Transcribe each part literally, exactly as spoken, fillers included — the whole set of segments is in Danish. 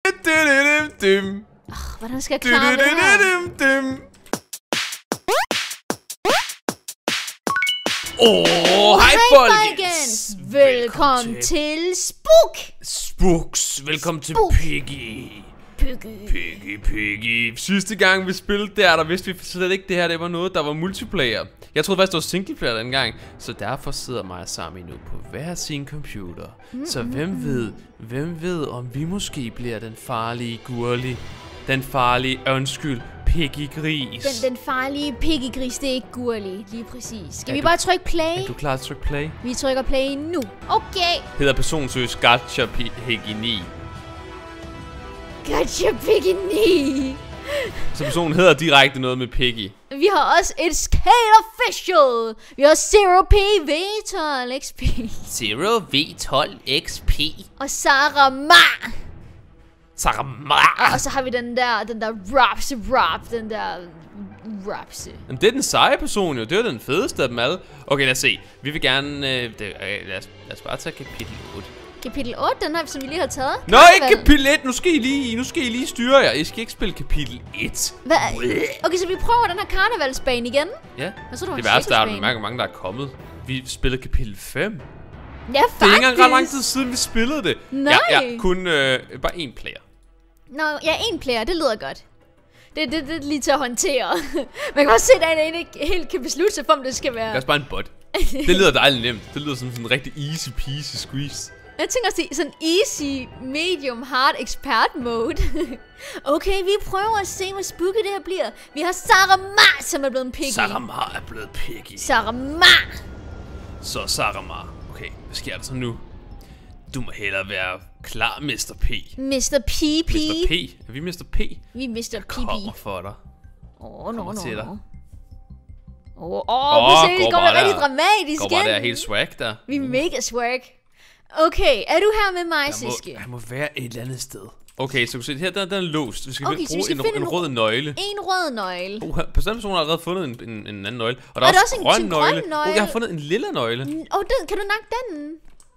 Oh, hvordan skal jeg klare det her? Åh, oh, hej folkens! Velkommen til Spook! Spooks, velkommen til Spook. Piggy. Piggy. Piggy, Piggy. Sidste gang vi spillede der, der vidste vi slet ikke det her, det var noget, der var multiplayer. Jeg troede faktisk, det var singleplayer dengang. Så derfor sidder mig og Sami nu på hver sin computer. Mm, så hvem mm, ved, hvem ved om vi måske bliver den farlige Gurli. Den farlige, undskyld, Piggy Gris. Den, den farlige Piggy Gris, det er ikke Gurli, lige præcis. Skal er vi du, bare trykke play? Er du klar til at trykke play? Vi trykker play nu. Okay. Hedder personsøs Gacha Piggy ni. Gacha Piggy ni. Så personen hedder direkte noget med Piggy. Vi har også et Skate Official. Vi har Zero P V tolv X P. Zero V tolv X P. Og Sarah Ma. Sarah Ma. Og så har vi den der, den der Rapse Rap, den der Rapse. Jamen det er den seje person jo, det er jo den fedeste af dem alle. Okay, lad os se. Vi vil gerne, øh, det, øh, lad, os, lad os bare tage kapitel otte. Kapitel otte, den her, som vi lige har taget. Nej, ikke kapitel et, nu skal I lige, nu skal I lige styre jer. I skal ikke spille kapitel et. Hvad? Okay, så vi prøver den her karnevalsbane igen. Ja, Hvad så, du det værste er, at der er mange, mange, der er kommet. Vi spillede kapitel fem. Ja, faktisk. Det er ikke engang ret lang tid siden, vi spillede det. Nej. Ja, ja, kun øh, bare én player. Nå, ja, en player, det lyder godt. Det, det, det er lige til at håndtere. Man kan også se, at en ikke helt kan beslutte sig for, om det skal være... Det er også bare en bot. Det lyder dejligt nemt. Det lyder som sådan en rigtig easy peasy squeeze. Jeg tænker også, det er sådan easy, medium, hard, expert mode. Okay, vi prøver at se, hvor spooky det her bliver. Vi har Sarah Ma, som er blevet en Piggy. Sarah Ma er blevet Piggy. Sarah Ma. Så Sarah Ma. Okay, hvad sker der så nu? Du må hellere være klar, mister P. mister P P. mister P? Er vi mister P? Vi er mister P P. Kommer for dig. Åh, oh, no, Kommer no, til no. dig. Åh, oh, oh, oh, se, det går være rigtig dramatisk igen. Går bare der helt swag der. Vi er mega swag. Okay, er du her med mig, der Siske? Må, jeg må være et eller andet sted. Okay, så kan du se, her der, der er låst. Vi skal okay, bruge så vi skal en, finde en rød nøgle. En rød nøgle. Oh, på den person har allerede fundet en, en, en anden nøgle. Og der er er, der også også en grøn, grøn nøgle. nøgle. Oh, jeg har fundet en lille nøgle. Åh, oh, den, kan du nakke den?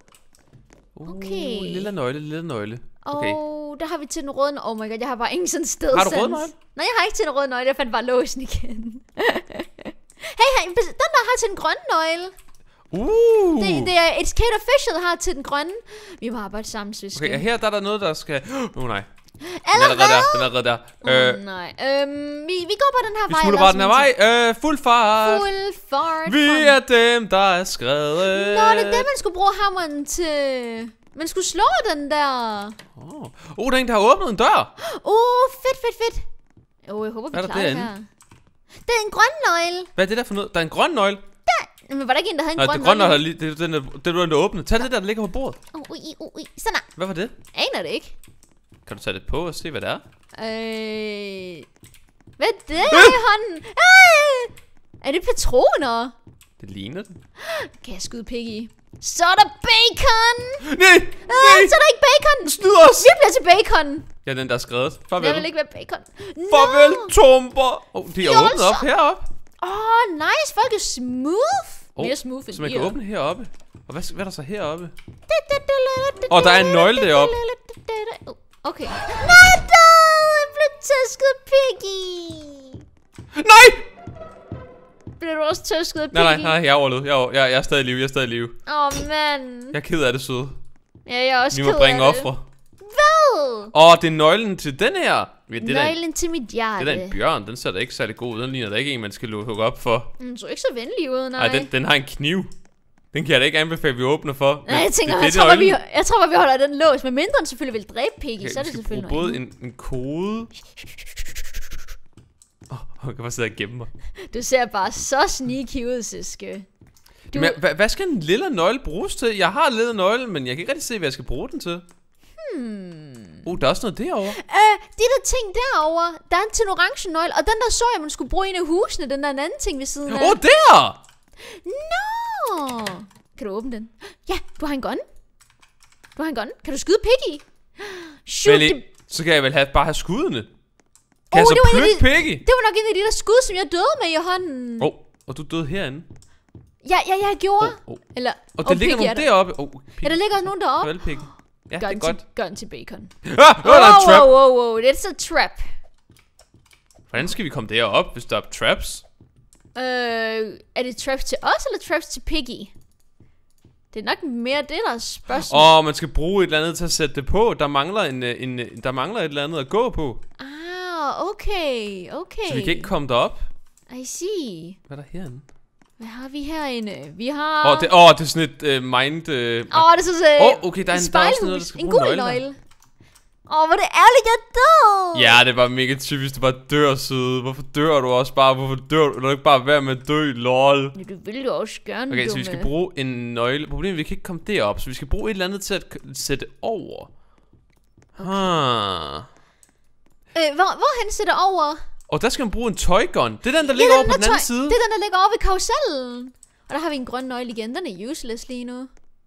Okay. Uh, lille nøgle, lille nøgle. Okay. Og der har vi til den røde nøgle. Oh my god, jeg har bare ingen sådan sted. Har du rød nøgle? Nej, jeg har ikke til den røde nøgle. Jeg fandt bare låsen igen. Hey, hey, den der har til den grønne nøgle. Uh. Det, det er et Skate Official har til den grønne. Vi må arbejde sammen, Siske. Okay, her der er der noget, der skal... Åh oh, nej. Allerede? Den er der, den er allerede der. Åh oh, nej. Øhm, vi, vi går på den her vi vej. Vi smutter bare den her vej. Øh, fuld fart. Fuld fart. Vi er dem, der er skrevet. Nå, det er det, man skulle bruge hammeren til. Man skulle slå den der. Åh, oh. oh, der er en, der har åbnet en dør. Åh, oh, fedt, fedt, fedt. Åh, oh, jeg håber, vi Hvad er der klarer det derinde? her. Det er en grøn nøgle. Hvad er det der for noget? Der er en grøn nøgle. Der. Men var der ikke en, der havde en Nej, grøn det grønne nøgle? nøgle, det er den, der, det er den, der åbner. Tag det der, der ligger på bordet. Åh, oh, ui, ui, ui. Sådan der. Hvad var det? Aner det ikke. Kan du tage det på og se, hvad det er? Øh... Hvad er det her i hånden? Øh! Er det patroner? Det ligner det. Kan jeg skyde Piggy? Så er der bacon! Nej! Nej! Øh, så er der ikke bacon! Du snyder os! Vi bliver til bacon! Ja, den der er skrevet. Farvel. Jeg vil ikke være bacon. No. Farvel, tumper! Åh, oh, de er Jo, åbnet op så- heroppe. Åh, oh, nice. Folk er smooth. Oh, Mere smooth end så man vi kan er. åbne heroppe. Og hvad, hvad er der så heroppe? Og der er en nøgle deroppe. Okay. Nej, død! Jeg blev tæsket af Piggy. Nej! Blev du også tæsket af Piggy? Nej, nej, nej, jeg overlevede. Jeg, er- jeg, jeg er stadig i live, jeg er stadig i live. Åh, oh, mand. Jeg er ked af det, søde. Ja, jeg er også Vi ked må bringe af det. ofre. Hvad? Åh, det er nøglen til den her. Ja, det, er da en, Nøglen til mit hjerte. det er da en bjørn. Den ser da ikke særlig god ud. Den ligner da ikke en, man skal lukke op for. Den så ikke så venlig ud, nej. Nej, den, den har en kniv. Den kan jeg da ikke anbefale, at vi åbner for. Nej, jeg tænker, det, jeg, det er tror, bare, vi, nøglen. jeg tror bare, vi holder den lås. Men mindre den selvfølgelig vil dræbe Piggy, Okay, så er vi det skal selvfølgelig bruge noget både en, en kode. Åh, oh, jeg kan bare sidde og gemme mig. andet. Du ser bare så sneaky ud, Siske. Du... Men hvad, hvad skal en lille nøgle bruges til? Jeg har en lille nøgle, men jeg kan ikke rigtig se, hvad jeg skal bruge den til. Hmm. Oh, der er også noget derovre. Øh, de der ting derovre, der er en til en orange nøgle, og den der så jeg, man skulle bruge i en af husene, den der en anden ting ved siden af. Åh, oh, der! Nå! Kan du åbne den? Ja, du har en gun. Du har en gun. Kan du skyde Piggy? Shoot Vel, the... så kan jeg vel have, bare have skuddene. Kan Oh, jeg så det var en af plukke de- Piggy? Det var nok en af de der skud, som jeg døde med i hånden. Åh, oh, og du døde herinde. Ja, ja, jeg gjorde. Oh, oh. Eller, Og der oh, ligger Piggy nogen er der. deroppe. Oh, Ja, der ligger også nogen deroppe. Farvel, Piggy. Ja, gun det er godt. Til, gun til bacon. Ah, oh, der er en trap. Wow, wow, wow, it's a trap. Hvordan skal vi komme derop, hvis der er traps? Øh, er det traps til os, eller traps til Piggy? Det er nok mere det, der er spørgsmål. Åh, oh, man skal bruge et eller andet til at sætte det på. Der mangler, en, en, der mangler et eller andet at gå på. Ah, okay, okay. Så vi kan ikke komme derop. I see. Hvad er der herinde? Hvad har vi herinde? Vi har... Åh, oh, det, oh, det er sådan et uh, mind... Åh, uh, oh, det er sådan Åh, oh, okay, der er, en, der er også noget, der skal en bruge gul nøgler. nøgle. Åh, oh, hvor det ærligt, jeg død. Ja, det var mega typisk. Det var dør søde. Hvorfor dør du også bare? Hvorfor dør du? Du ikke bare være med at dø, lol. Ja, du vil jo også gerne, okay, så vi skal bruge en nøgle. Problemet er, vi kan ikke komme derop. Så vi skal bruge et eller andet til at sætte over. Okay. Ah. Øh, hvor, hvor han sætter over? Og der skal man bruge en toy gun. Det er den, der ligger ja, over på den anden side. Det er den, der ligger over ved karusellen. Og der har vi en grøn nøgle igen. Den er useless lige nu.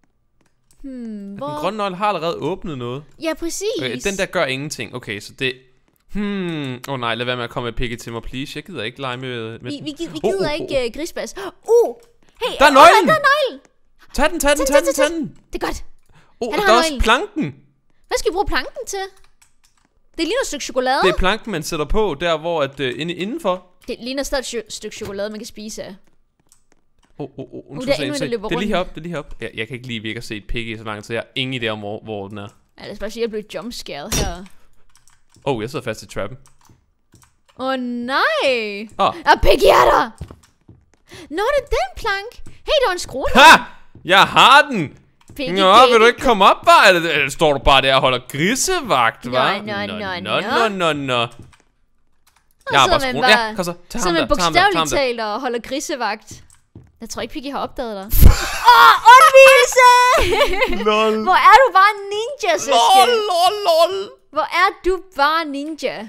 Hmm, hvor... Den grønne nøgle har allerede åbnet noget. Ja, præcis. Okay, den der gør ingenting. Okay, så det... Hmm... Åh oh, nej, lad være med at komme med Piggy til mig, please. Jeg gider ikke lege med... med vi, vi, vi oh, gider oh, oh, ikke uh, grisbas. Uh! Hey, der er nøglen! Oh, der er nøglen! Tag den, tag den, tag den, tag den! Det er godt. Oh, og der er også planken. Hvad skal vi bruge planken til? Det ligner et stykke chokolade. Det er planken, man sætter på, der hvor at uh, inde, indenfor. Det ligner stadig et stykke chokolade, man kan spise af. Oh, oh, oh, uh, der er endnu, der løber rundt. Det er lige heroppe, det er lige heroppe. Jeg, jeg kan ikke lige virke at se et Piggy så langt, så jeg har ingen idé om, hvor, hvor den er. Ja, lad os bare sige, at jeg blev jumpscared her. Oh, jeg sidder fast i trappen. Åh oh, nej! Åh, oh. ah, Piggy er der! Nå, det er den plank! Hey, der var en skrue. Ha! Jeg har den! Piggy, Nå, Piggy. vil du ikke komme op, bare? Eller, eller står du bare der og holder grisevagt, hva'? Nå, nå, nå, nå, nå, nå, nå. Jeg har bare skruen. Ja, kom så. Tag ham så der, man bogstaveligt talt og holder grisevagt. Jeg tror ikke, Piggy har opdaget dig. Åh, oh, undvigelse! Lol. Hvor er du bare ninja, søske? Lol, lol, lol. Hvor er du bare ninja?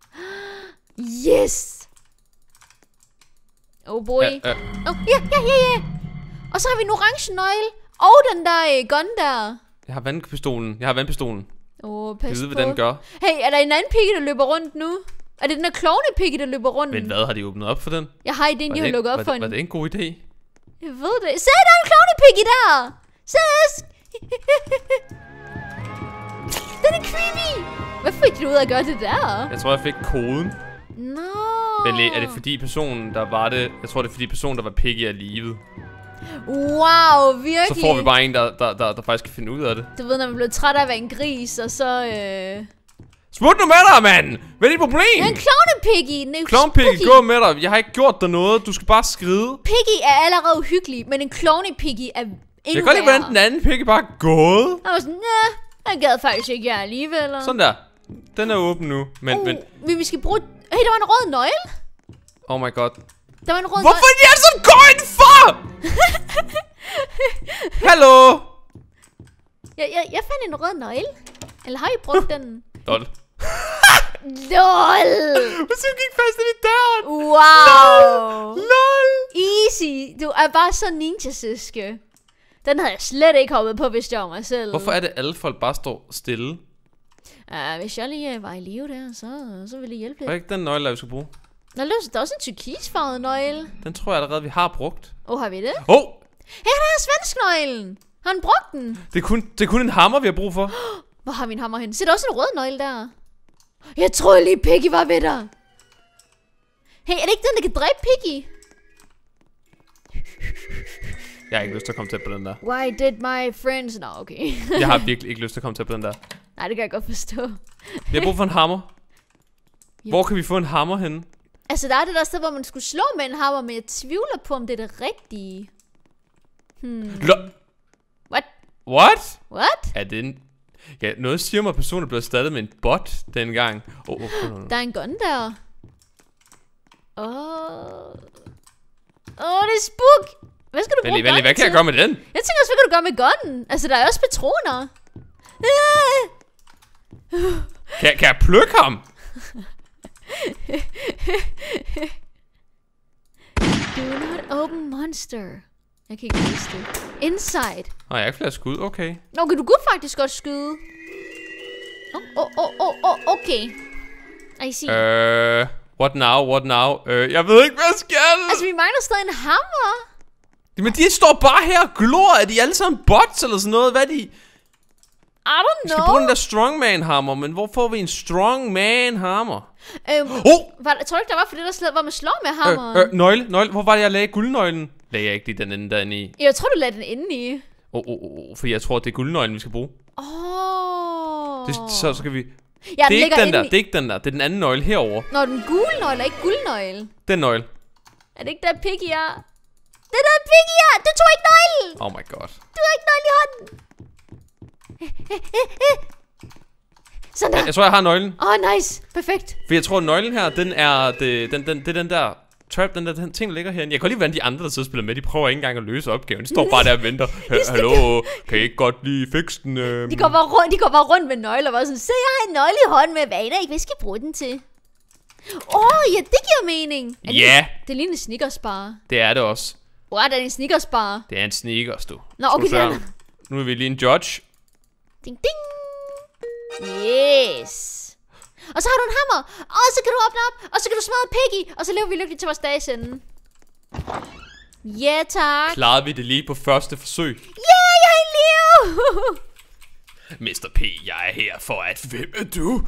Yes! Oh boy. Ja, ja. Oh, ja, ja, ja, ja. Og så har vi en orange nøgle. Og den der uh, gun der. Jeg har vandpistolen. Jeg har vandpistolen. Åh, oh, pas Jeg ved, på. hvad den gør. Hey, er der en anden Piggy, der løber rundt nu? Er det den der klovne Piggy, der løber rundt? Men hvad har de åbnet op for den? Jeg har idéen, de har lukket op var for det, en... Var det en god idé? Jeg ved det. Se, der er en klovne Piggy der! Ses! Den er creepy! Hvad fik du ud af at gøre det der? Jeg tror, jeg fik koden. Nå. Eller er det fordi personen, der var det... Jeg tror, det er fordi personen, der var Piggy, er livet. Wow, virkelig. Så får vi bare en, der, der, der, der faktisk kan finde ud af det. Du ved, når man bliver træt af at være en gris, og så... Øh... Smut nu med dig, mand! Hvad er dit problem? Det er en klovne-Piggy. Klovne-Piggy, gå med dig. Jeg har ikke gjort dig noget. Du skal bare skride. Piggy er allerede uhyggelig, men en klovne-Piggy er endnu værre. Jeg kan godt lide, hvordan den anden Piggy bare er gået. Jeg var sådan, nej, jeg gad faktisk ikke jer alligevel. Sådan der. Den er åben nu. Men, uh, men... men vi skal bruge... Hey, der var en rød nøgle. Oh my god. Der var en rød Hvorfor er de alle sammen going for? Hallo? Jeg, jeg, jeg fandt en rød nøgle. Eller har I brugt den? Lol. LOL. Hvis du gik fast ind i døren. Wow. LOL. Easy. Du er bare så ninja-søske. Den havde jeg slet ikke hoppet på, hvis det var mig selv. Hvorfor er det, alle folk bare står stille? Uh, hvis jeg lige uh, var i live der, så, så ville jeg hjælpe lidt. Hvad er ikke den nøgle, vi skal bruge? Der er også en turkisfarvet nøgle. Den tror jeg allerede, vi har brugt. Åh, oh, har vi det? Åh! Oh! Her der er svensknøglen. Har han brugt den? Det er, kun, det er kun en hammer, vi har brug for. Hvor har vi en hammer hen? Se, der er også en rød nøgle der. Jeg troede lige, Piggy var ved dig. Hey, er det ikke den, der kan dræbe Piggy? Jeg har ikke lyst til at komme tæt på den der. Why did my friends... Nå, okay. Jeg har virkelig ikke lyst til at komme tæt på den der. Nej, det kan jeg godt forstå. Vi har brug for en hammer. Ja. Hvor kan vi få en hammer henne? Altså, der er det der sted, hvor man skulle slå med en hammer, men jeg tvivler på, om det er det rigtige. Hmm. Lo- What? What? What? Er det en... Ja, noget siger mig, at personen blev erstattet med en bot dengang. Åh, oh, oh, oh. Der er en gun der. Åh. Oh. Åh, oh, det er spook. Hvad skal du bruge Vældig, gunnen hvad kan til? jeg gøre med den? Jeg tænker også, hvad kan du gøre med gunnen? Altså, der er også patroner. Kan, kan jeg plukke ham? Do not open monster. Jeg kan ikke læse det. Inside. Nej, jeg har ikke flere skud, okay. Okay, du kunne faktisk godt skyde. Åh, åh, åh, åh, åh, okay. I see. Øh, what now, what now? Øh, jeg ved ikke, hvad jeg skal. Altså, vi mangler stadig en hammer. Men de står bare her og glor. Er de alle sammen bots eller sådan noget? Hvad er de? I don't Vi know. skal bruge den der strongman-hammer, men hvor får vi en strongman-hammer? Øhm, Oh! var, jeg tror ikke, der var for det, der slet, hvor man slår med hammeren. Øh, øh, nøgle, nøgle. Hvor var det, jeg lagde guldnøglen? Lagde jeg ikke lige den inde derinde i? Jeg tror, du lagde den inde i. Åh, oh, oh, oh, for jeg tror, det er guldnøglen, vi skal bruge. Åh. Oh. Det, så skal vi... Ja, det er ikke den inde der, i... det er ikke den der. Det er den anden nøgle herover. Nå, den gule nøgle, ikke guldnøgle. Den nøgle. Er det ikke der Piggy er? Det er der Piggy er! Du tog ikke nøglen! Oh my god. Du har ikke nøglen i hånden! Sådan der. Jeg, jeg tror, jeg har nøglen. Åh, oh, nice. Perfekt. For jeg tror, at nøglen her, den er... Det, den, den, det er den der... Trap, den der den ting, der ligger herinde. Jeg kan lige hvordan de andre, der sidder og spiller med, de prøver ikke engang at løse opgaven. De står bare der og venter. Hallo, kan I ikke godt lige fikse den? Øhm? De går bare rundt, de går bare rundt med nøgler og bare sådan, se, jeg har en nøgle i hånden med, hvad er det ikke, hvad skal jeg bruge den til? Åh, oh, ja, det giver mening. Ja. Yeah. Det ligner en Snickers-bar. Det er det også. What, er det en Snickers-bar? Det er en sneakers, du. Nå, okay, det er Nu er vi lige en judge. Ding, ding. Yes. Og så har du en hammer. Og så kan du åbne op. Og så kan du smadre Piggy. Og så lever vi lykkeligt til vores dages ende. Ja, tak. Klarede vi det lige på første forsøg? Ja, yeah, jeg er i live. mister P, jeg er her for at... Hvem er du?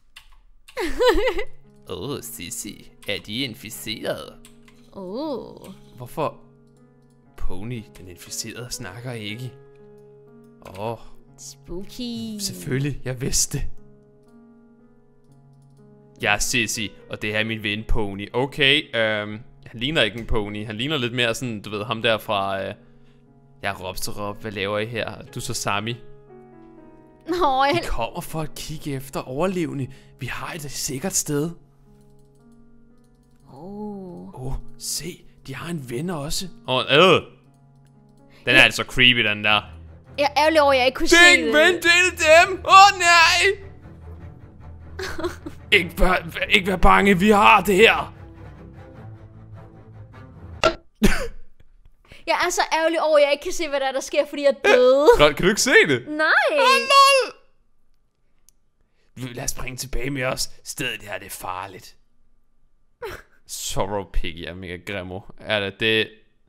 Åh, oh, Sissi. Er de inficeret? Oh. Hvorfor? Pony, den inficerede, snakker ikke. Åh. Oh. Spooky. Selvfølgelig, jeg vidste det. Jeg er Sissy, og det her er min ven Pony. Okay, øhm, han ligner ikke en pony. Han ligner lidt mere sådan, du ved, ham der fra... Øh, jeg er Robsterop, hvad laver I her? Du er så Sami. Nå, jeg... Vi kommer for at kigge efter overlevende. Vi har et sikkert sted. Åh. Åh, oh, se, de har en ven også. Åh, oh, øh. Den er altså creepy, den der. Jeg er ærgerlig over, at jeg ikke kunne se Det er det. ikke ven, det er dem. Åh, oh, nej. ikke, vær, ikke vær bange, vi har det her. Jeg er så ærgerlig over, at jeg ikke kan se, hvad der er, der sker, fordi jeg er døde. Godt, kan du ikke se det? Nej. Oh, lad os springe tilbage med os. Stedet her, det er farligt. Sorrow Piggy er mega grimmo. Er det det?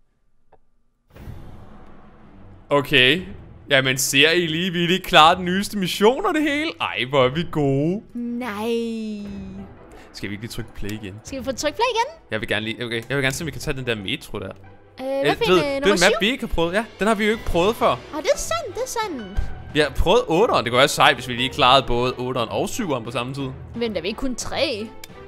Okay. Jamen, ser I lige, vi er lige klar den nyeste mission og det hele? Ej, hvor er vi gode. Nej. Skal vi ikke lige trykke play igen? Skal vi få tryk play igen? Jeg vil gerne lige, okay, jeg vil gerne se, om vi kan tage den der metro der. Øh, hvad for en, det er en nummer map, syv? vi ikke har prøvet. Ja, den har vi jo ikke prøvet før. Åh, oh, det er sandt, det er sandt. Vi har prøvet otteren. Det kunne være sejt, hvis vi lige klarede både otteren og syveren på samme tid. Vent, er vi ikke kun tre?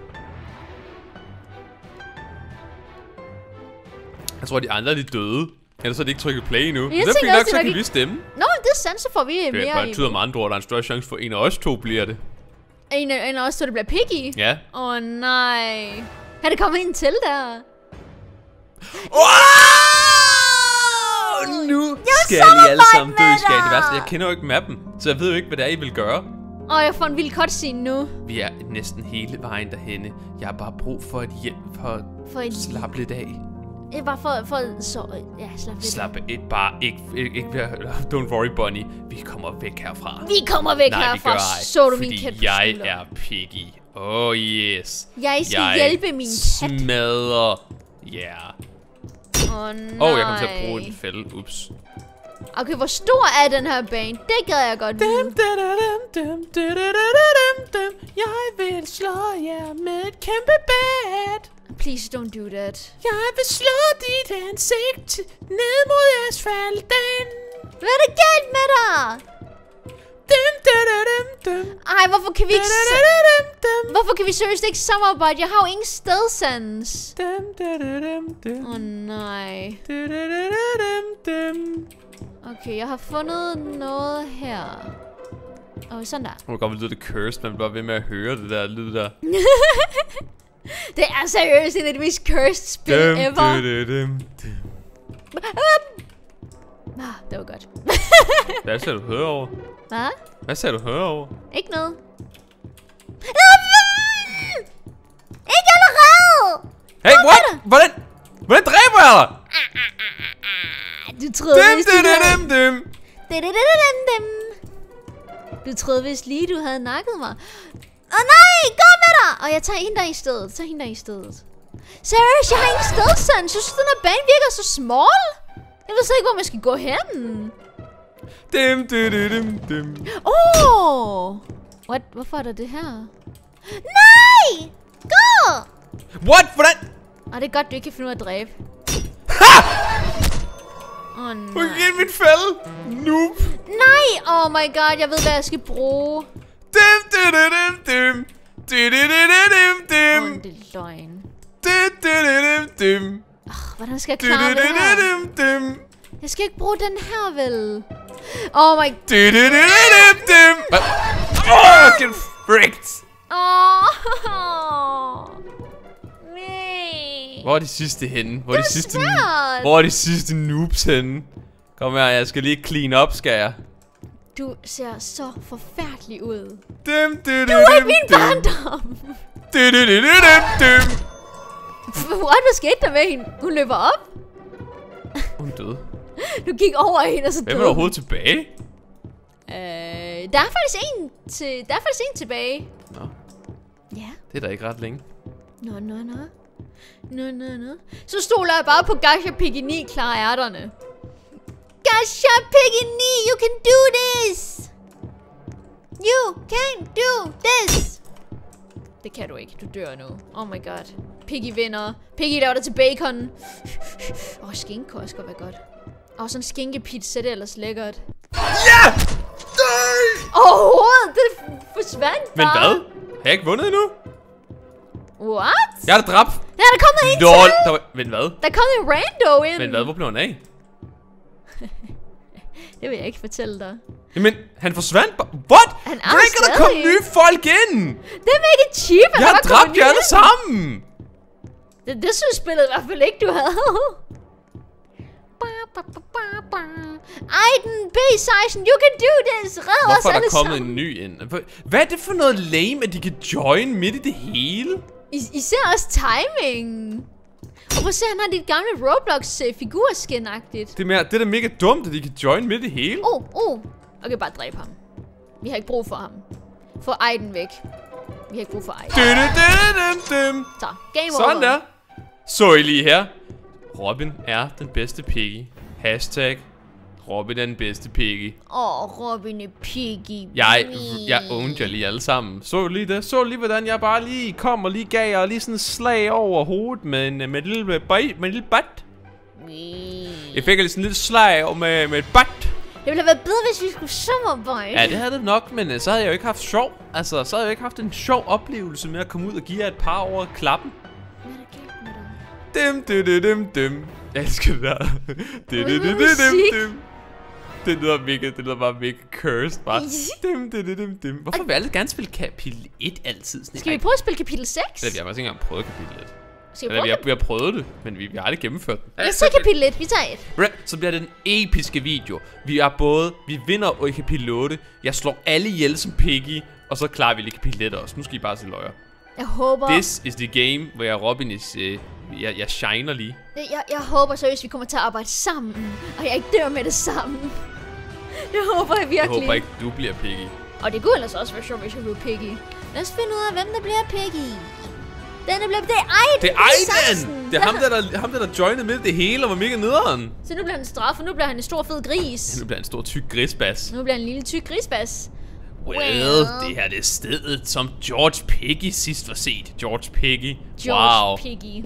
Jeg tror, de andre er de døde. Ellers har de ikke trykket play endnu. Jeg Så tænker nok, også, så det kan nok vi stemme. Nå, det er sandt, så får vi Det mere. betyder med andre ord, der er en større chance for en af os to bliver det. En af, en af os, så det bliver Piggy? Ja. Åh, oh, nej. Har det kommet en til der? Wow! Nu skal I alle sammen dø, skal I det værste. Jeg kender jo ikke mappen, så jeg ved jo ikke, hvad det er, I vil gøre. Åh, oh, jeg får en vild cutscene nu. Vi er næsten hele vejen derhenne. Jeg har bare brug for et hjælp for at For et... slappe lidt af. Det er bare for, for så... Ja, slap lidt. Slap et bare ikke, ikke, ikke don't worry, Bonnie. Vi kommer væk herfra. Vi kommer væk Nej, herfra. vi gør ej, Så du min fordi kat på jeg skulderen? er Piggy. Oh yes. Jeg skal jeg hjælpe min kat. smadrer. Ja. Yeah. Åh, oh, nej. Åh, oh, jeg kom til at bruge en fælde. Ups. Okay, hvor stor er den her bane? Det gad jeg godt vide. Jeg vil slå jer med et kæmpe bat. Please don't do that. Jeg vil slå dit ansigt ned mod asfalten. Hvad er det galt med dig? Ej, hvorfor kan vi ikke... Hvorfor kan vi seriøst ikke samarbejde? Jeg har jo ingen stedsans. Åh, oh, nej. Okay, jeg har fundet noget her. Åh, oh, sådan der. Nu kommer det lyde det cursed, man bliver ved med at høre det der lyd der. Det er seriøst en af de mest cursed spil ever. Ah, det var godt. Hvad sagde du hører over? Hvad? Hvad sagde du hører over? Ikke noget. Ikke allerede! Hey, what? Hvordan? Hvordan dræber jeg dig? Du troede Dem, vist, dem, du havde... dem, dem. Dem, dem, dem. Du troede vist lige, du havde nakket mig. Åh oh, nej, gå med dig! Og jeg tager hende der i stedet. Tag hende der i stedet. Seriøst, jeg har ingen stedsans. Jeg synes, den her bane virker så small. Jeg ved så ikke, hvor man skal gå hen. Dim, dim, dim, dim. Oh! What? Hvorfor er der det her? Nej! Gå! What? Hvordan? Ah, det er godt, du ikke kan finde ud af at dræbe. Åh, oh, nej. Okay, mit fælde. Noob. Nej! Oh my god, jeg ved, hvad jeg skal bruge. Dim, dim, dim, dim. Dim, dim, dim, dim. Åh, det er løgn. Dim, dim, dim, dim. Oh, hvordan skal jeg klare det her? Dim, dim. Jeg skal ikke bruge den her, vel? Oh my... Dim, dim, dim, dim. Åh, get fricked. Åh! Nej. Hvor er de sidste henne? Hvor er Det de er sidste, svært. hvor er de sidste noobs henne? Kom her, jeg skal lige clean up, skal jeg? Du ser så forfærdelig ud. Dim, dim, Du er ikke min barndom. Dim, dim, dim, dim. What? Hvad skete der med hende? Hun løber op. Hun døde. Du gik over hende, og så Hvem døde er der overhovedet tilbage? Øh, der er faktisk en til, der er faktisk en tilbage. Nå, Ja. det er da ikke ret længe. Nå, nå, nå. Nå, nå, nå. Så stoler jeg bare på Gacha Piggy ni klarer ærterne. Gacha Piggy ni, you can do this! You can do this! Det kan du ikke, du dør nu. Oh my god. Piggy vinder. Piggy laver det til bacon. Åh, oh, skinke kunne også godt være godt. Åh, oh, sådan en skinkepizza, det er ellers lækkert. Ja! Nej! Overhovedet, det forsvandt Men bare. hvad? Har jeg ikke vundet endnu? What? Jeg er da dræbt. Ja, der kom en Lol. til. Der var... Men hvad? Der kom en rando ind. Men hvad? Hvor blev han af? Det vil jeg ikke fortælle dig. Jamen, han forsvandt bare. What? Han er Hvordan kan der komme stadig. nye folk ind? Det er mega cheap. at Jeg der har bare kommer dræbt jer alle nye. sammen. Det, det synes spillet i hvert fald ikke, du havde. Aiden, B seksten, you can do this. Red os Hvorfor er alle der kommet sammen. en ny ind? Hvad er det for noget lame, at de kan join midt i det hele? I, især også timing. Og prøv at se, han har dit gamle Roblox-figurskin-agtigt. Det er, mere, det er da mega dumt, at de kan join midt i det hele. Oh, oh. Okay, bare dræb ham. Vi har ikke brug for ham. Få Aiden væk. Vi har ikke brug for Aiden. Dum, dum, dum, dum. Så, game over. Sådan der. Så I lige her. Robin er den bedste piggy. Hashtag Robin er den bedste piggy. Åh, oh, Robin er piggy. Jeg, jeg owned jer lige alle sammen. Så I lige det? Så I lige, hvordan jeg bare lige kom og lige gav jer lige sådan en slag over hovedet med en, med et lille, med et lille bat. Jeg fik lige sådan en lille slag over med, med et bat. Det ville have været bedre, hvis vi skulle samarbejde. Ja, det havde det nok, men uh, så havde jeg jo ikke haft sjov. Altså, så havde jeg jo ikke haft en sjov oplevelse med at komme ud og give jer et par over klappen. Hvad er der galt med dig? Dim, dim, dim, dim. Jeg elsker det der. Dim, dim, dim, dim, dim. Det lyder mega, det lyder bare mega cursed, bare. Dim, dim, dim, dim, dim. Hvorfor vil jeg altid gerne spille kapitel et altid? Sådan, Skal vi prøve at spille kapitel seks? Eller vi har faktisk ikke engang prøvet kapitel et. Skal vi Eller prøve vi har, det? vi har prøvet det, men vi, vi har aldrig gennemført det. Jeg så kapitel et, vi tager et. Så bliver det en episke video. Vi er både, vi vinder i kapitel otte. Jeg slår alle ihjel som Piggy. Og så klarer vi lige kapitel et også. Nu skal I bare se løjer. Jeg håber... This is the game, hvor jeg Robin is, uh, jeg, jeg shiner lige. Jeg, jeg håber seriøst, vi kommer til at arbejde sammen. Og jeg ikke dør med det samme. Det håber jeg virkelig. Jeg håber ikke, du bliver Piggy. Og det kunne ellers også være sjovt, hvis jeg blev Piggy. Lad os finde ud af, hvem der bliver Piggy. Den der bliver... Det er Aiden! Det er Aiden! Det er ham der, der, ham der, der joinede med det hele og var mega nederen. Så nu bliver han straffet. Nu bliver han en stor fed gris. Nu bliver han en stor tyk grisbas. Nu bliver han en lille tyk grisbas. Well, det her det er stedet, som George Piggy sidst var set. George Piggy. George Wow. Piggy.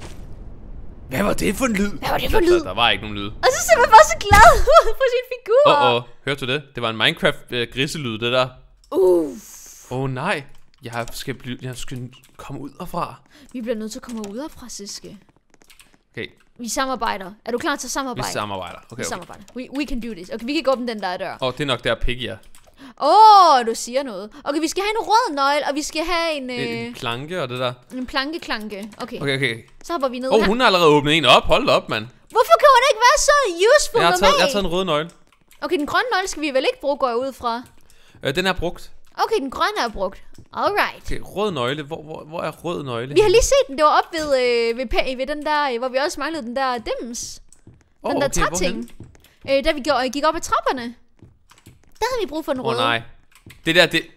Hvad var det for en lyd? Hvad var det for en lyd? Der, der var ikke nogen lyd. Og så ser man bare så glad ud på sin figur. Åh, oh, oh. Hørte du det? Det var en Minecraft-griselyd, det der. Uff. Åh oh, nej. Jeg skal, blive, jeg skal komme ud herfra. Vi bliver nødt til at komme ud herfra, Siske. Okay, Vi samarbejder. Er du klar til at vi samarbejde? samarbejder. Okay, Vi okay. samarbejder. We, we can do this. Okay, vi kan gå åbne den der dør. Åh, oh, det er nok der Piggy er. Åh, oh, du siger noget. Okay, vi skal have en rød nøgle, og vi skal have en, Det er øh, en planke og det der. en plankeklanke. Okay. Okay, okay. Så hopper vi ned Åh, oh, her. hun har allerede åbnet en op. Hold da op, mand. Hvorfor kan hun ikke være så useful Jeg har, med taget, mig? jeg har taget en rød nøgle. Okay, den grønne nøgle skal vi vel ikke bruge, går jeg ud fra. Øh, den er brugt. Okay, den grønne er brugt. Alright. Okay, rød nøgle. Hvor, hvor, hvor er rød nøgle? Vi har lige set den, det var op ved, øh, ved, pa- ved den der, øh, hvor vi også manglede den der dims. oh, Den der okay, tatting. Øh, da vi gik, gik op ad trapperne. Der havde vi brug for den Åh røde. oh, nej. Det der, det...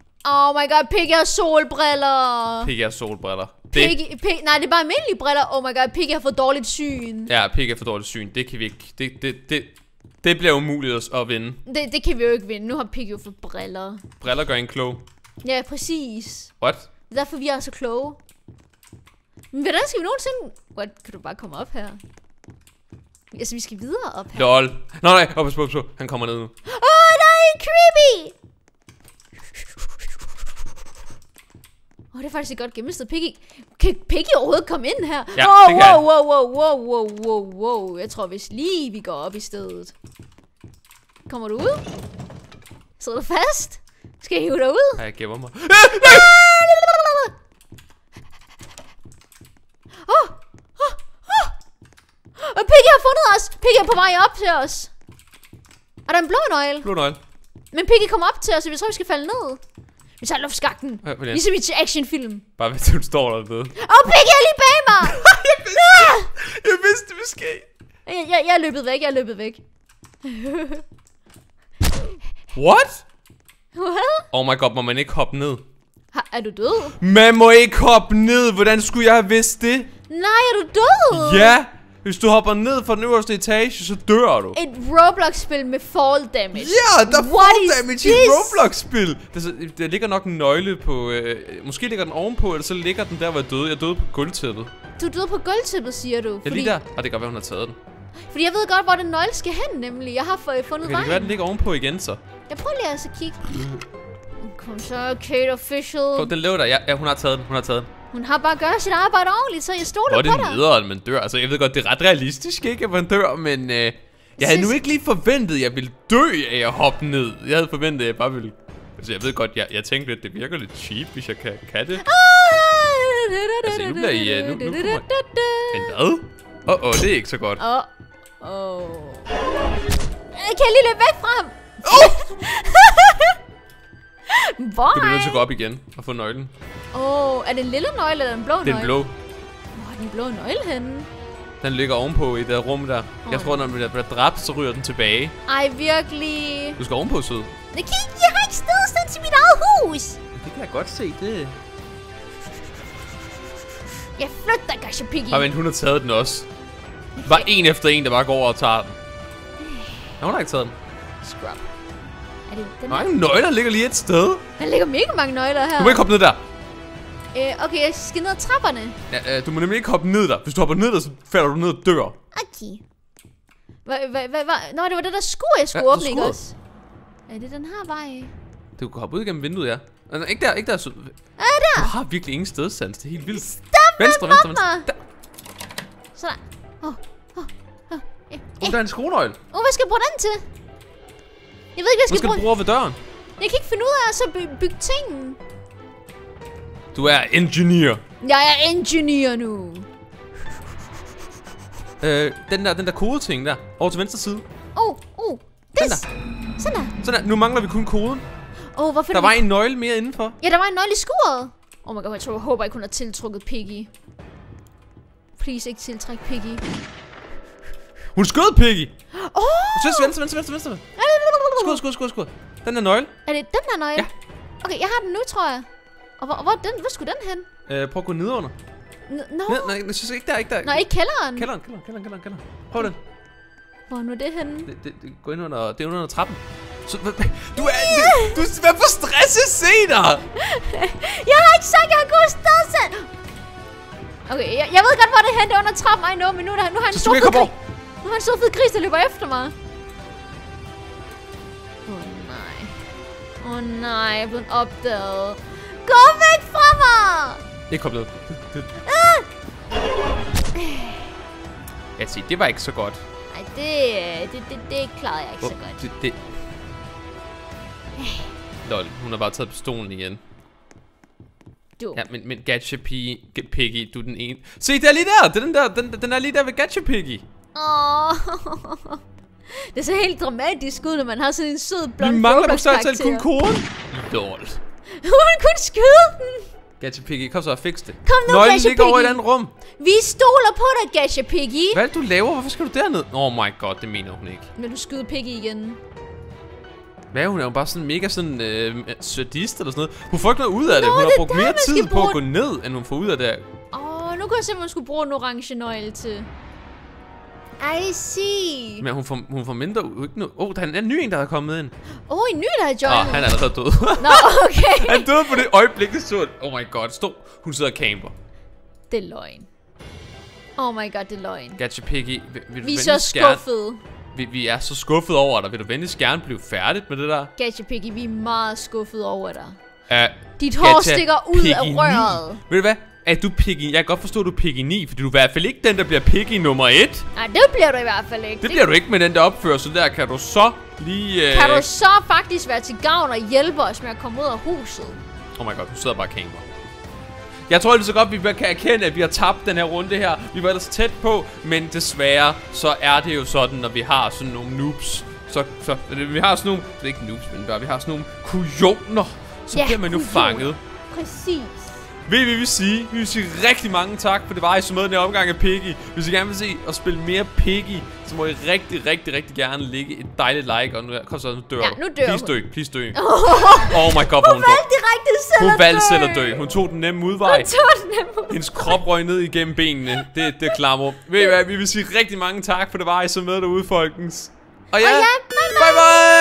Oh my god, Piggy har solbriller. Piggy er solbriller. Det, Piggy, Piggy, nej, det er bare almindelige briller. Oh my god, Piggy har fået dårligt syn. ja, Piggy er for dårligt syn. Det kan vi ikke... Det, det, det... Det bliver umuligt at vinde. Det, det kan vi jo ikke vinde. Nu har Piggy jo fået briller. Briller gør en klog. Ja, præcis. What? Det er derfor, vi er så kloge. Men hvordan skal vi nogensinde... What? Kan du bare komme op her? Altså, vi skal videre op her. Lol. Nej, nej, op, op, op. Han kommer ned nu. Åh, oh, nej, creepy! Åh, oh, det er faktisk et godt gemmested. Piggy... Kan Piggy overhovedet komme ind her? Ja, wow, det kan wow, wow, wow, wow, wow, wow, wow. Jeg tror hvis lige vi går op i stedet. Kommer du ud? Sidder du fast? Skal jeg hive dig ud? Ja, jeg gemmer mig. Åh! Åh! Åh! Og Piggy har fundet os! Piggy er på vej op til os. Er der en blå nøgle? Blå nøgle. Men Piggy kommer op til os, og vi tror, vi skal falde ned. Vi tager luftskakten. Ja, ligesom i actionfilm. bare hvis du står dernede. Åh, oh, Piggy er lige bag mig! jeg, vidste, jeg vidste, det ville ske. Jeg, jeg, jeg er løbet væk, jeg er løbet væk. What? What? Oh my god, må man ikke hoppe ned? Ha, er du død? Man må ikke hoppe ned. Hvordan skulle jeg have vidst det? Nej, er du død? Ja. Hvis du hopper ned fra den øverste etage, så dør du. Et Roblox-spil med fall damage. Ja, der er What fall damage is i this? Roblox-spil. Der, der ligger nok en nøgle på... Øh, måske ligger den ovenpå, eller så ligger den der, hvor jeg døde. Jeg døde på gulvtæppet. Du døde på gulvtæppet, siger du? Ja, lige der. Og det kan godt være, hun har taget den. Fordi jeg ved godt, hvor den nøgle skal hen, nemlig. Jeg har fundet Okay, det vejen. kan være, den ligger ovenpå igen, så. Jeg prøver lige altså at kigge. Kom så, Kate Official. Oh, den lever der. Ja, ja, hun har taget den. Hun har taget den. Hun har bare gjort sit arbejde ordentligt, så jeg stoler Hvor er på det dig. nederen, man dør? Altså, jeg ved godt, det er ret realistisk, ikke, at man dør, men... Øh, jeg havde nu ikke lige forventet, at jeg ville dø af at hoppe ned. Jeg havde forventet, at jeg bare ville... Altså, jeg ved godt, jeg, jeg tænkte lidt, det virker lidt cheap, hvis jeg kan, kan det. Altså, nu bliver I... Uh, nu, nu kommer... En hvad? Åh, oh, oh, det er ikke så godt. Åh. Oh. Oh. Kan jeg lige løbe væk fra ham? Oh! Hvor? Du bliver nødt til at gå op igen og få nøglen. Åh, oh, er det en lille nøgle eller en blå nøgle? Det er en blå. Hvor er den blå nøgle henne? Den ligger ovenpå i det rum der. Jeg Oh. tror, når man bliver dræbt, så ryger den tilbage. Ej, virkelig. Du skal ovenpå, sød. Jeg, kan, jeg har ikke stedstand til mit eget hus. Det kan jeg godt se, det. Jeg flytter, Gacha Piggy. Og men hun har taget den også. Bare en efter en, der bare går over og tager den. Ja, hun har ikke taget den. Scrub. Er det den Nej, her? nøgler ligger lige et sted. Der ligger mega mange nøgler her. Du må ikke hoppe ned der. Øh, okay, jeg skal ned ad trapperne. Ja, øh, du må nemlig ikke hoppe ned der. Hvis du hopper ned der, så falder du ned og dør. Okay. Hvad, hvad, hvad, hvad? Nå, det var det der skur, jeg skulle Ja, åbne, ikke skuret. også? Er det den her vej? Du kan hoppe ud igennem vinduet, ja. Altså, ikke der, ikke der. sød. Er der? Du har virkelig ingen stedsans. Det er helt vildt. Stop Venstre, med venstre, venstre. mig! Der. Sådan. Åh, åh, åh. Ja, Oh, der er en skruenøgle. Åh, hvad skal jeg bruge den til? Jeg ved ikke, hvad jeg Nu skal skal du bruge. bruge ved døren. Jeg kan ikke finde ud af at så by- bygge ting. Du er engineer. Jeg er engineer nu. Øh, den der, den der kodeting der. Over til venstre side. Åh, oh, åh. Oh, Den this. der. Sådan der. Sådan der. Nu mangler vi kun koden. Åh, oh, hvorfor Der var en nøgle mere indenfor. Ja, der var en nøgle i skuret. Oh my god, jeg tror, jeg håber ikke, hun har tiltrukket Piggy. Please ikke tiltræk Piggy. Hun skød Piggy. Åh! Venstre, venstre, venstre, venstre, venstre. Skud, skud, skud, skud. Den der nøgle. Er det den der nøgle? Ja. Okay, jeg har den nu, tror jeg. Og hvor, hvor, den, hvor skulle den hen? Øh, prøv at gå nedunder. N- Nå, Ned, nej, jeg synes ikke der, ikke der. Nå, ikke kælderen. Kælderen, kælderen, kælderen, kælderen, kælderen. Prøv den. Hvor er nu det henne? Det, det, det, gå ind under, det er under trappen. Så, hvad, hvad- du er, du, du er for stresset, se dig. Jeg har ikke sagt, at jeg har god stedsand. Okay, jeg, jeg ved godt, hvor det er henne. Det er under trappen. Ej, no, men nu, er der, nu har han en Så stor skal vi fed komme gris. Nu har han en stor fed gris, der løber efter mig. Åh oh, nej. Åh oh, nej, jeg er blevet opdaget. Gå væk fra mig! Ikke kom ned. Ah! Jeg siger, det var ikke så godt. Ej, det, det, det, det klarede jeg ikke så Hvor- godt. Det, det. Lol, hun har bare taget pistolen igen. Du. Ja, men, men Gacha Piggy, Piggy, du er den ene. Se, det er lige der. Det er den der, den, den er lige der ved Gacha Piggy. Åh. Det ser helt dramatisk ud, når man har sådan en sød blond Vi mangler på Roblox-karakter. selv kun koden. Lol. Hun kunne skyde den. Gacha Piggy, kom så og fix det. Kom nu, Nøglen Gacha ligger over i et Piggy. andet rum. Vi stoler på dig, Gacha Piggy. Hvad er det, du laver? Hvorfor skal du derned? Oh my god, det mener hun ikke. Men du skyder Piggy igen. Hvad er hun? Er hun bare sådan mega sådan øh, sadist eller sådan noget? Hun får ikke noget ud af det. Nå, Hun har det er brugt der, mere man skal tid på bruge- at gå ned, end hun får ud af det. Åh, oh, nu kan jeg se, hvad man skulle bruge en orange nøgle til. I see. Men hun får, hun får mindre ud. Åh, oh, der er en anden ny en, der er kommet ind. Åh, oh, en ny, der er joinet. Åh, oh, han er allerede død. Nå, okay. Han døde på det øjeblik, det så. Oh my god, stå. Hun sidder og camper. Det er løgn. Oh my god, det er løgn. Gacha Piggy, vil, vil Vi er så skuffede. Vi, vi er så skuffede over dig. Vil du venligst gerne blive færdigt med det der? Gacha Piggy, vi er meget skuffede over dig. Uh, Dit hår stikker ud af røret. Ved du hvad? Er du Piggy? Jeg kan godt forstå, at du er Piggy ni, fordi du er i hvert fald ikke den, der bliver Piggy nummer et. Nej, det bliver du i hvert fald ikke. Det, det bliver du ikke med den der opførsel der. Kan du så lige... Uh... Kan du så faktisk være til gavn og hjælpe os med at komme ud af huset? Oh my god, du sidder bare og camper. Jeg tror lige så godt, vi kan erkende, at vi har tabt den her runde her. Vi var ellers tæt på, men desværre, så er det jo sådan, når vi har sådan nogle noobs. Så, så vi har sådan nogle, det er ikke noobs, men bare, vi har sådan nogle kujoner. Så ja, bliver man jo fanget. Præcis. Ved vi vil sige, vi vil sige rigtig mange tak, for det var I så med den her omgang af Piggy. Hvis I gerne vil se og spille mere Piggy, så må I rigtig, rigtig, rigtig gerne lægge et dejligt like. Og nu, kom så, nu dør ja, nu dør please hun. dø, please dø. Oh my god, hun, hun valgte direkte selv Hun at valgte dø. selv at dø. Hun tog den nemme udvej. Hun tog den nemme udvej. Hendes krop røg ned igennem benene. Det, det er klammer. Ved I hvad, vi vil sige rigtig mange tak, for det var I så med derude, folkens. Og ja, og ja bye bye. bye, bye.